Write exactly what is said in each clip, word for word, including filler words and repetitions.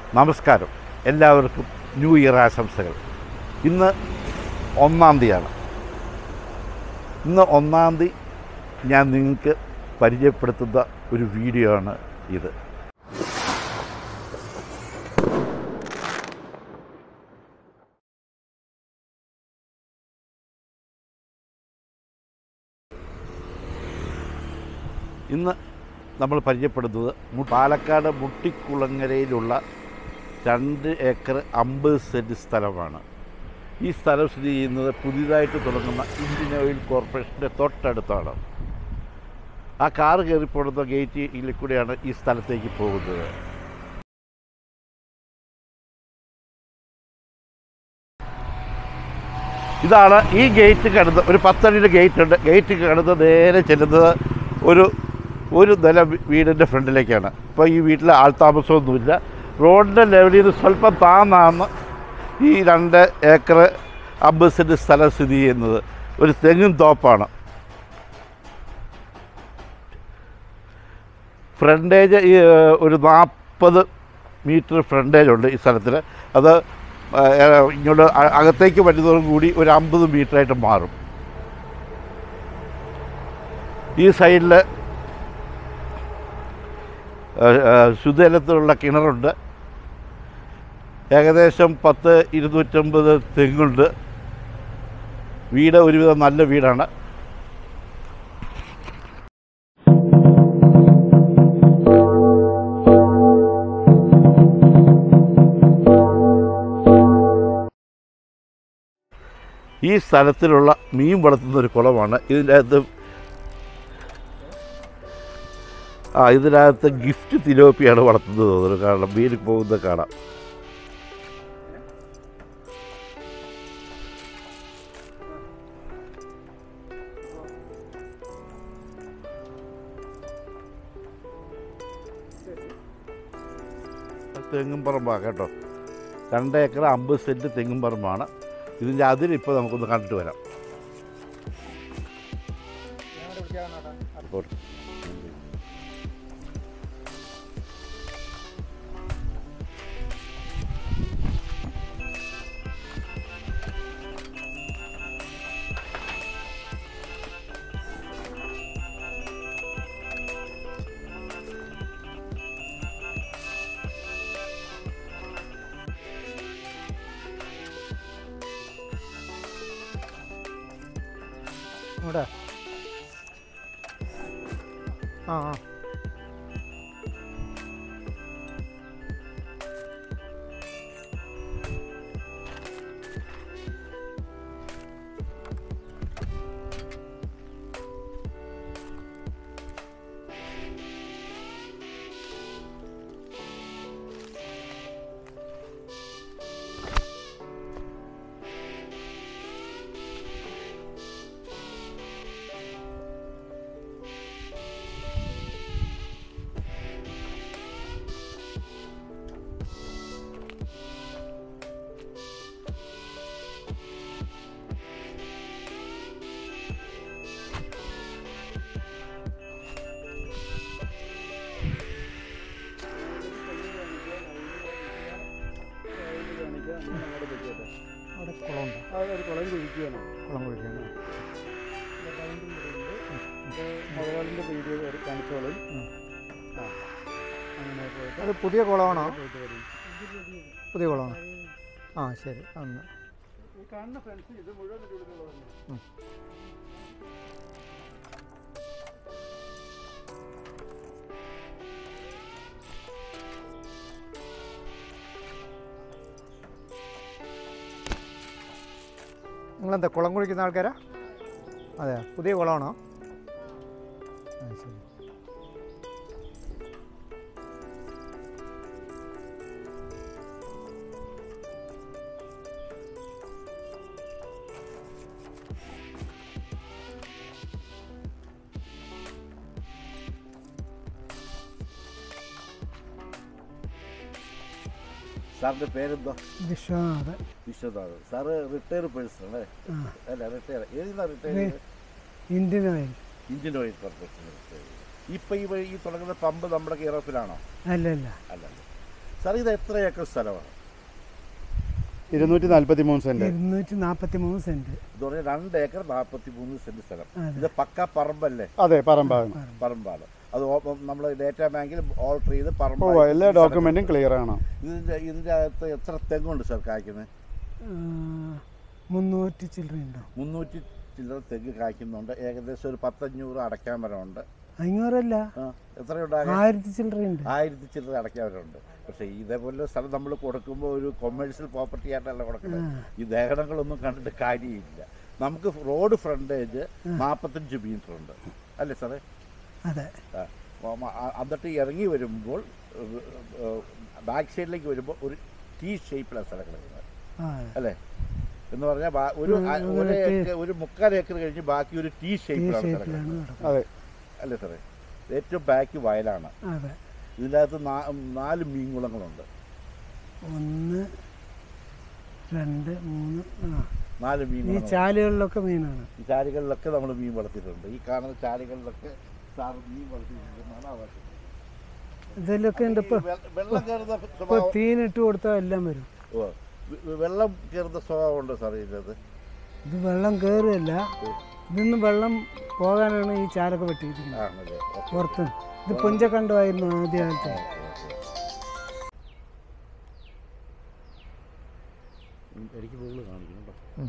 നമസ്കാരം, എല്ലാവർക്കും new year ആശംസകൾ. ഇന്ന് ഒന്നാം തീയതിയാണ്. ഇന്ന് ഒന്നാം തീയതി ഞാൻ നിങ്ങൾക്ക് പരിചയപ്പെടുത്തുന്ന ഒരു വീഡിയോ ആണ് ഇത്. ഇന്ന് നമ്മൾ പരിചയപ്പെടുന്നത് പാലക്കാട് മുട്ടിക്കുളങ്ങരയിലുള്ള രണ്ട് ഏക്കർ അമ്പത് സെൻറ്റ് സ്ഥലമാണ്. ഈ സ്ഥലം സ്ഥിതി ചെയ്യുന്നത് പുതിയതായിട്ട് തുടങ്ങുന്ന ഇന്ത്യൻ ഓയിൽ കോർപ്പറേഷൻ്റെ തൊട്ടടുത്താണ്. ആ കാറ് കയറിപ്പോടുന്ന ഗേറ്റിൽ കൂടെയാണ് ഈ സ്ഥലത്തേക്ക് പോകുന്നത്. ഇതാണ് ഈ ഗേറ്റ് കടന്ന് ഒരു പത്തടിയുടെ ഗേറ്റ് ഉണ്ട്. ഗേറ്റ് കടന്ന് നേരെ ചെല്ലുന്നത് ഒരു ഒരു നില വീടിൻ്റെ ഫ്രണ്ടിലേക്കാണ്. ഇപ്പോൾ ഈ വീട്ടിൽ ആൾതാമസമൊന്നുമില്ല. റോഡിൻ്റെ ലെവലിൽ നിന്ന് സ്വല്പം താന്നാണ് ഈ രണ്ട് ഏക്കർ അമ്പത് സെൻറ്റ് സ്ഥലം സ്ഥിതി ചെയ്യുന്നത്. ഒരു തെങ്ങും തോപ്പാണ്. ഫ്രണ്ടേജ് ഈ ഒരു നാൽപ്പത് മീറ്റർ ഫ്രണ്ടേജ് ഉണ്ട് ഈ സ്ഥലത്തിൽ. അത് ഇങ്ങോട്ട് അകത്തേക്ക് വരുന്നതോടും കൂടി ഒരു അമ്പത് മീറ്ററായിട്ട് മാറും. ഈ സൈഡിൽ ശുദ്ധജലത്തിലുള്ള കിണറുണ്ട്. ഏകദേശം പത്ത് ഇരുന്നൂറ്റമ്പത് തെങ്ങുണ്ട്. വീട് ഒരുവിധം നല്ല വീടാണ്. ഈ സ്ഥലത്തിലുള്ള മീൻ വളർത്തുന്ന ഒരു കുളമാണ്. ഇതിൻ്റെ അകത്ത് ആ ഇതിനകത്ത് ഗിഫ്റ്റ് തിലോപ്പിയാണ് വളർത്തുന്നത് തോന്നുന്നു. കാരണം മീൻ പോകുന്നത് കാണാം. തെങ്ങും പറമ്പാണ് കേട്ടോ. രണ്ട് ഏക്കർ അമ്പത് സെൻറ്റ് തെങ്ങും പറമ്പാണ്. ഇതിൻ്റെ അതിലിപ്പോൾ നമുക്കൊന്ന് കണ്ടിട്ട് വരാം. ഇവിടെ ആ ആ അവിടെ കുളമുണ്ട്. ഒരു കുളം കുഴിക്കുകയാണ്. കുളം കുഴിക്കുകയാണ്. മുതലാളിൻ്റെ വീഡിയോ കാണിച്ചോളും. ആ അങ്ങനെ പോയിട്ട് അത് പുതിയ കുളമാണോ? പുതിയ കുളമാണോ? ആ ശരി. അന്ന് ഈ കാണുന്ന ഫ്രണ്ട്സ് ഇത് മുഴുവൻ കുളമാണ്. നിങ്ങളെന്താ കുളം കുഴിക്കുന്ന ആൾക്കാരാ? അതെ, പുതിയ കുളമാണോ? ആ ശരി. സാറിൻ്റെ പേരെന്തോ? വിശ്വനാഥ്. വിശ്വനാഥ്. സാറ് റിട്ടയർ പേഴ്സൺ അല്ലേ? അല്ല, റിട്ടയർ ഏതാ retire? Indian oil. Indian oil corporation. ഇപ്പം ഈ ഈ തുടങ്ങുന്ന പമ്പ് നമ്മുടെ കെയർ ഓഫിലാണോ? അല്ലല്ല അല്ലല്ല. സാർ ഇത് എത്ര ഏക്കർ സ്ഥലമാണ്? ഇരുന്നൂറ്റി നാൽപ്പത്തി മൂന്ന് സെന്റ്. ഇരുന്നൂറ്റി നാൽപ്പത്തി മൂന്ന് സെന്റ് ഇത് പറഞ്ഞാൽ രണ്ട് ഏക്കർ നാൽപ്പത്തി മൂന്ന് സെന്റ് സ്ഥലം. ഇത് പക്ക പറമ്പല്ലേ? അതെ, പറമ്പാണ്. പറമ്പാണ്. അത് നമ്മൾ ഡേറ്റാ ബാങ്കിൽ ഓൾട്ടർ ചെയ്ത് പറമ്പ് എല്ലാ ഡോക്യുമെന്റും ക്ലിയർ ആണ്. ഇതിന്റെ ഇതിന്റെ അകത്ത് എത്ര തെങ്ങുണ്ട് സാർ കായ്ക്കുന്നത്? മുന്നൂറ്റി ചില്ലറയുണ്ടോ? മുന്നൂറ്റി ചില്ലറ തെങ്ങ് കായ്ക്കുന്നുണ്ട്. ഏകദേശം ഒരു പത്തഞ്ഞൂറ് അടയ്ക്കാൻ വരമുണ്ട്. അഞ്ഞൂറല്ല, എത്രയുണ്ടാകും? ആയിരത്തി ചില്ലറയുണ്ട്. ആയിരത്തി ചില്ലറ അടയ്ക്കാൻ വരമുണ്ട്. പക്ഷേ ഇതേപോലെ സ്ഥലം നമ്മൾ കൊടുക്കുമ്പോൾ ഒരു കൊമേഴ്ഷ്യൽ പ്രോപ്പർട്ടി ആയിട്ടല്ല കൊടുക്കുന്നത്. ഈ ദേഹങ്ങളൊന്നും കണ്ടിട്ട് കാര്യമില്ല. നമുക്ക് റോഡ് ഫ്രണ്ടേജ് നാൽപ്പത്തഞ്ച് മീറ്റർ ഉണ്ട് അല്ലേ സാറേ? അതെ. എന്നിട്ട് ഇറങ്ങി വരുമ്പോൾ ബാക്ക് സൈഡിലേക്ക് വരുമ്പോൾ ഒരു ടീ ഷേപ്പിലാണ് സ്ഥലം കിടക്കുന്നത് അല്ലേ? എന്ന് പറഞ്ഞാൽ ഒരു ഒരു മുക്കാൽ ഏക്കർ കഴിഞ്ഞ് ബാക്കി ഒരു ടീ ഷേപ്പിലാണ് സ്ഥലം കിടക്കുന്നത്. അതെ അല്ലേ സാറേ? ഏറ്റവും ബാക്ക് വയലാണ്. ഇതിൻ്റെ അകത്ത് നാല് മീൻകുളങ്ങളുണ്ട്. ഒന്ന് രണ്ട് മൂന്ന് നാല് മീൻ. ഈ ചാലുകളിലൊക്കെ മീനാണ്. ഈ ചാലുകളിലൊക്കെ നമ്മൾ മീൻ വളർത്തിയിട്ടുണ്ട്. ഈ കാണുന്ന ചാലുകളിലൊക്കെ സാർ മീൻ വളർത്തിയിട്ടുണ്ടെന്നാണ് ആവശ്യം. ഇതിലൊക്കെ ഉണ്ട്. ഇപ്പൊ വെള്ളം കയറുന്ന തീനിട്ട് കൊടുത്താൽ എല്ലാം വരും. ഓ, വെള്ളം കയറുന്ന സ്വഭാവമുണ്ടോ സാർ ഇതിനകത്ത്? ഇത് വെള്ളം കയറുകയല്ല, ഇതിന്ന് വെള്ളം പോകാനാണ് ഈ ചാലൊക്കെ വെട്ടിയിരിക്കുന്നത് പുറത്ത്. ഇത് പുഞ്ചക്കണ്ടമായിരുന്നു ആദ്യ കാലത്ത്. എനിക്ക് മുകളിൽ കാണിക്കണം.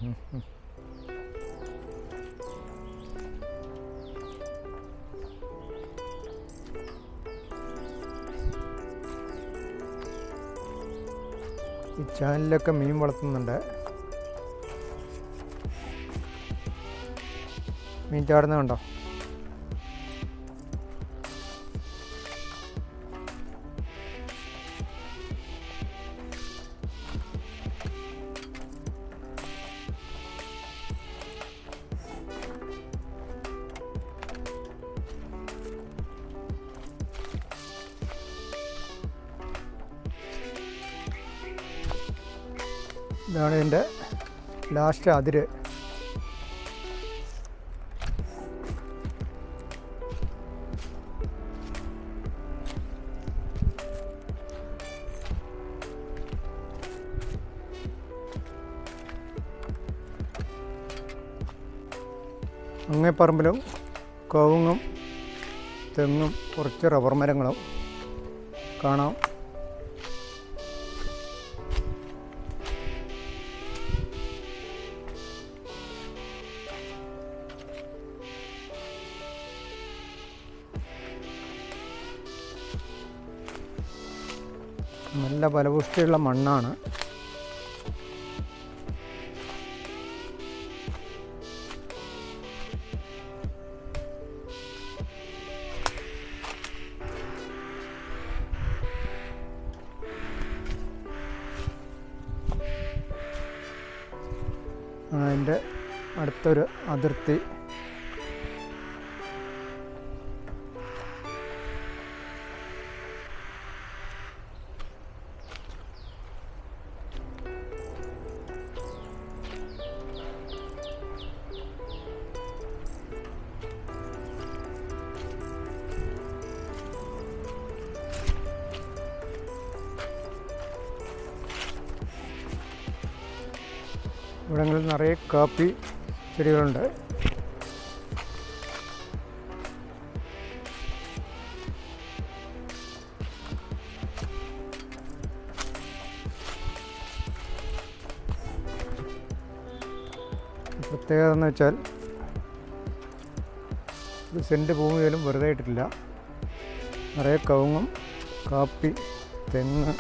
ഈ ചാനലിലൊക്കെ മീൻ വളർത്തുന്നുണ്ട്. മീൻ ചാടുന്നുണ്ടോ? ഇതാണ് ഇതിൻ്റെ ലാസ്റ്റ് അതിര്. അങ്ങേ പറമ്പിലും കവുങ്ങും തെങ്ങും കുറച്ച് റബ്ബർ മരങ്ങളും കാണാം. നല്ല ഫലപുഷ്ടിയുള്ള മണ്ണാണ്. അതിൻ്റെ അടുത്തൊരു അതിർത്തി. ഇവിടങ്ങളിൽ നിറയെ കാപ്പി ചെടികളുണ്ട്. പ്രത്യേകത എന്ന് വെച്ചാൽ ഒരു സെൻറ്റ് ഭൂമി പോലും വെറുതെ ഇട്ടിട്ടില്ല. നിറയെ കവുങ്ങും കാപ്പി തെങ്ങ്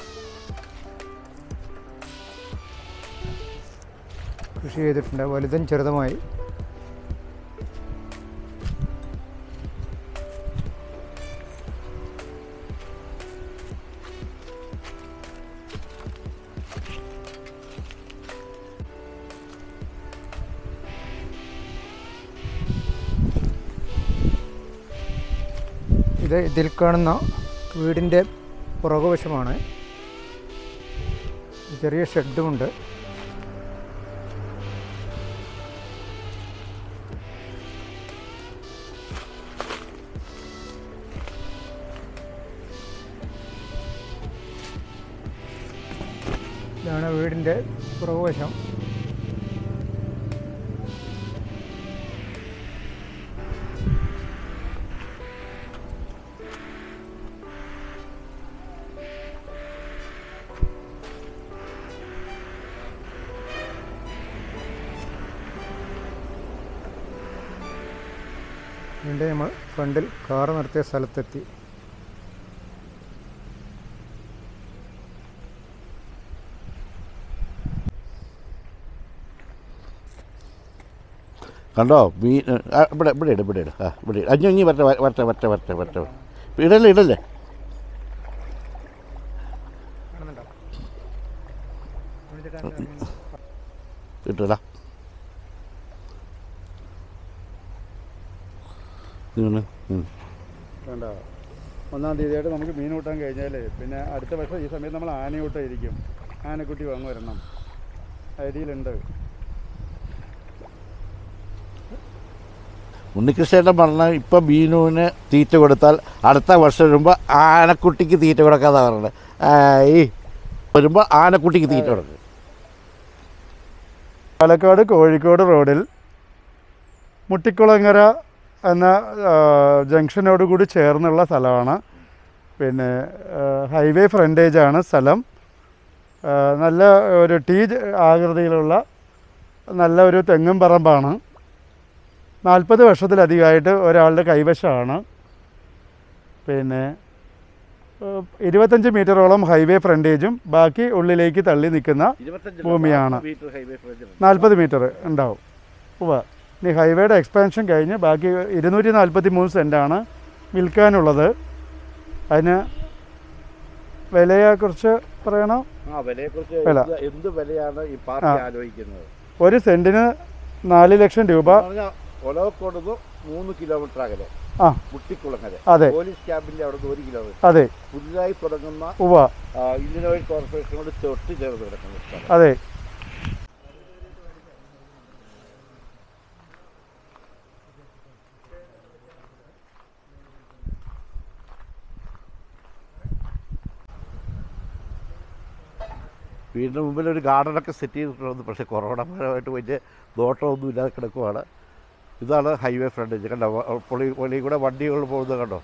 കൃഷി ചെയ്തിട്ടുണ്ട്, വലുതും ചെറുതുമായി. ഇത് ഇതിൽ കാണുന്ന വീടിൻ്റെ പുറകുവശമാണ്. ചെറിയ ഷെഡുമുണ്ട്. ഇതാണ് വീടിൻ്റെ പുറകുവശം. വീണ്ടും നമ്മൾ ഫ്രണ്ടിൽ കാർ നിർത്തിയ സ്ഥലത്തെത്തി. കണ്ടോ മീൻ ഇവിടെ ഇവിടെ ഇട് ഇവിടെ ഇട് ആ ഇവിടെ അഞ്ഞു ഇഞ്ഞി വരട്ടെ വരട്ടെ വരട്ടെ വരട്ടെ വരട്ടെ ഇടല്ലേ ഇടല്ലേ കിട്ടൂല വേണ്ട ഒന്നാം തീയതിയായിട്ട് നമുക്ക് മീൻ കൂട്ടാൻ കഴിഞ്ഞാൽ പിന്നെ അടുത്ത വർഷം ഈ സമയത്ത് നമ്മൾ ആനയൂട്ടായിരിക്കും. ആനക്കുട്ടി വാങ്ങി വരണം, ഐഡിയയിലുണ്ട്. ഉണ്ണികൃഷ്ണേട്ടൻ പറഞ്ഞാൽ ഇപ്പം മീനുവിന് തീറ്റ കൊടുത്താൽ അടുത്ത വർഷം വരുമ്പോൾ ആനക്കുട്ടിക്ക് തീറ്റ കൊടുക്കാതെ പറഞ്ഞത്. ഈ വരുമ്പോൾ ആനക്കുട്ടിക്ക് തീറ്റ കൊടുക്കും. പാലക്കാട് കോഴിക്കോട് റോഡിൽ മുട്ടിക്കുളങ്ങര എന്ന ജംഗ്ഷനോടുകൂടി ചേർന്നുള്ള സ്ഥലമാണ്. പിന്നെ ഹൈവേ ഫ്രണ്ടേജാണ് സ്ഥലം. നല്ല ഒരു ടീ ആകൃതിയിലുള്ള നല്ല ഒരു തെങ്ങും പറമ്പാണ്. നാൽപ്പത് വർഷത്തിലധികമായിട്ട് ഒരാളുടെ കൈവശമാണ്. പിന്നെ ഇരുപത്തഞ്ച് മീറ്ററോളം ഹൈവേ ഫ്രണ്ടേജും ബാക്കി ഉള്ളിലേക്ക് തള്ളി നിൽക്കുന്ന ഭൂമിയാണ്. നാൽപ്പത് മീറ്റർ ഉണ്ടാവും. ഉവ്വ. ഇനി ഹൈവേയുടെ എക്സ്പാൻഷൻ കഴിഞ്ഞ് ബാക്കി ഇരുന്നൂറ്റി നാൽപ്പത്തി മൂന്ന് സെൻറ്റാണ് വിൽക്കാനുള്ളത്. അതിന് വിലയെക്കുറിച്ച് പറയണോ? വില എന്ത് വിലയാണ് ഈ പാർട്ടി ആലോചിക്കുന്നത്? ഒരു സെൻറ്റിന് നാല് ലക്ഷം രൂപ. ഒലവക്കോടുന്ന് മൂന്ന് കിലോമീറ്റർ അകലെ ആ മുട്ടിക്കുളങ്ങര. അതെ. പോലീസ് ക്യാമ്പിന്റെ അവിടെ നിന്ന് ഒരു കിലോമീറ്റർ. അതെ. പുതുതായി തുടങ്ങുന്ന ഉവ്വ ഇന്ത്യൻ ഓയിൽ കോർപ്പറേഷനോട് തൊട്ട് ചേർന്ന് കിടക്കുന്ന സ്ഥലം. അതെ. വീടിൻ്റെ മുമ്പിൽ ഒരു ഗാർഡനൊക്കെ സെറ്റ് ചെയ്തിട്ടുണ്ട്. പക്ഷേ കൊറോണ പരമായിട്ട് വലിയ നോട്ടമൊന്നും ഇല്ലാതെ കിടക്കുവാണ്. ഇതാണ് ഹൈവേ ഫ്രണ്ടേജ്. കണ്ടോ പൊളി പൊളി കൂടെ വണ്ടികൾ പോകുന്നത് കണ്ടോ.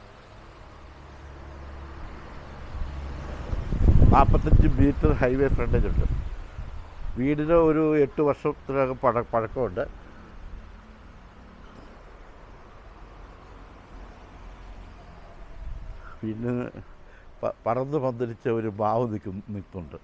നാൽപ്പത്തഞ്ച് മീറ്റർ ഹൈവേ ഫ്രണ്ടേജ് ഉണ്ട്. വീടിന് ഒരു എട്ട് വർഷത്തിനകം പഴ പഴക്കമുണ്ട്. വീടിന് പറന്ന് പന്തലിച്ച ഒരു മാവ് നിൽക്കും നിൽക്കുന്നുണ്ട്.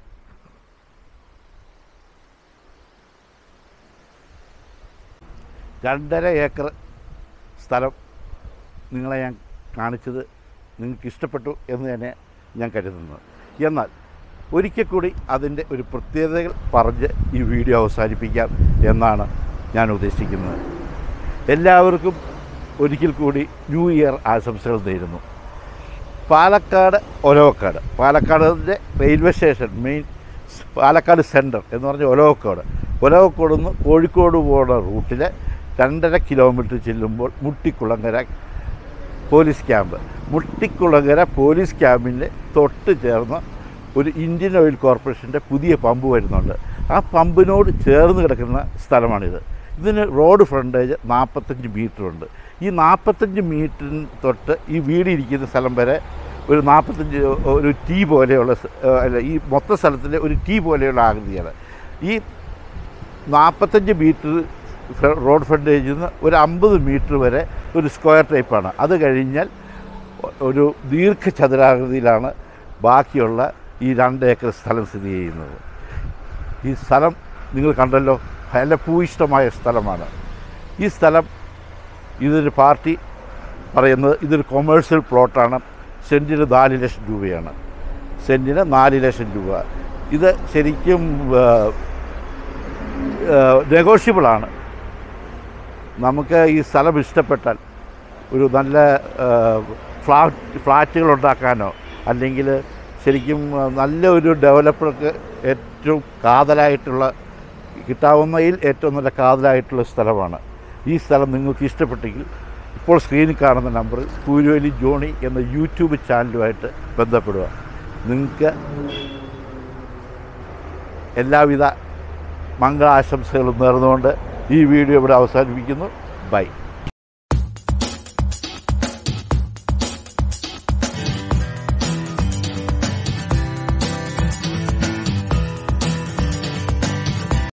രണ്ടര ഏക്കർ സ്ഥലം നിങ്ങളെ ഞാൻ കാണിച്ചത് നിങ്ങൾക്ക് ഇഷ്ടപ്പെട്ടു എന്ന് തന്നെ ഞാൻ കരുതുന്നു. എന്നാൽ ഒരിക്കൽ കൂടി അതിൻ്റെ ഒരു പ്രത്യേകതകൾ പറഞ്ഞ് ഈ വീഡിയോ അവസാനിപ്പിക്കാം എന്നാണ് ഞാൻ ഉദ്ദേശിക്കുന്നത്. എല്ലാവർക്കും ഒരിക്കൽ കൂടി ന്യൂ ഇയർ ആശംസകൾ നേരുന്നു. പാലക്കാട് ഒലവക്കാട്, പാലക്കാടിൻ്റെ railway station main Palakkad centre എന്ന് പറഞ്ഞാൽ ഒലവക്കാട്. ഒലവക്കാട് നിന്ന് കോഴിക്കോട് പോകുന്ന റൂട്ടിൽ രണ്ടര കിലോമീറ്റർ ചെല്ലുമ്പോൾ Muttikulangara police camp. Muttikulangara police ക്യാമ്പിൻ്റെ തൊട്ട് ചേർന്ന് ഒരു ഇന്ത്യൻ ഓയിൽ കോർപ്പറേഷൻ്റെ പുതിയ പമ്പ് വരുന്നുണ്ട്. ആ പമ്പിനോട് ചേർന്ന് കിടക്കുന്ന സ്ഥലമാണിത്. ഇതിന് റോഡ് ഫ്രണ്ടേജ് നാൽപ്പത്തഞ്ച് മീറ്ററുണ്ട്. ഈ നാൽപ്പത്തഞ്ച് മീറ്ററിന് തൊട്ട് ഈ വീടിരിക്കുന്ന സ്ഥലം വരെ ഒരു നാൽപ്പത്തഞ്ച് ഒരു ടീ പോലെയുള്ള അല്ല ഈ മൊത്ത സ്ഥലത്തിൻ്റെ ഒരു ടീ പോലെയുള്ള ആകൃതിയാണ്. ഈ നാൽപ്പത്തഞ്ച് മീറ്റർ റോഡ് ഫ്രണ്ടേജിൽ നിന്ന് ഒരു അമ്പത് മീറ്റർ വരെ ഒരു സ്ക്വയർ ടൈപ്പാണ്. അത് കഴിഞ്ഞാൽ ഒരു ദീർഘചതുരാകൃതിയിലാണ് ബാക്കിയുള്ള ഈ രണ്ട് ഏക്കർ സ്ഥലം സ്ഥിതി ചെയ്യുന്നത്. ഈ സ്ഥലം നിങ്ങൾ കണ്ടല്ലോ, നല്ല ഭൂയിഷ്ടമായ സ്ഥലമാണ്. ഈ സ്ഥലം ഇതൊരു പാർട്ടി പറയുന്നത് ഇതൊരു കൊമേഴ്സ്യൽ പ്ലോട്ടാണ്. സെൻറ്റിന് നാല് ലക്ഷം രൂപയാണ്. സെൻറ്റിന് നാല് ലക്ഷം രൂപ. ഇത് ശരിക്കും നെഗോഷ്യബിളാണ്. നമുക്ക് ഈ സ്ഥലം ഇഷ്ടപ്പെട്ടാൽ ഒരു നല്ല ഫ്ലാറ്റ് ഫ്ലാറ്റുകൾ ഉണ്ടാക്കാനോ അല്ലെങ്കിൽ ശരിക്കും നല്ല ഒരു ഡെവലപ്പർക്ക് ഏറ്റവും കാതലായിട്ടുള്ള കിട്ടാവുന്നതിൽ ഏറ്റവും നല്ല കാതലായിട്ടുള്ള സ്ഥലമാണ്. ഈ സ്ഥലം നിങ്ങൾക്ക് ഇഷ്ടപ്പെട്ടെങ്കിൽ ഇപ്പോൾ സ്ക്രീനിൽ കാണുന്ന നമ്പർ കൂരുവേലി ജോണി എന്ന യൂട്യൂബ് ചാനലുമായിട്ട് ബന്ധപ്പെടുക. നിങ്ങൾക്ക് എല്ലാവിധ മംഗളാശംസകളും നേർന്നുകൊണ്ട് ഈ വീഡിയോ ഇവിടെ അവസാനിപ്പിക്കുന്നു. ബൈ.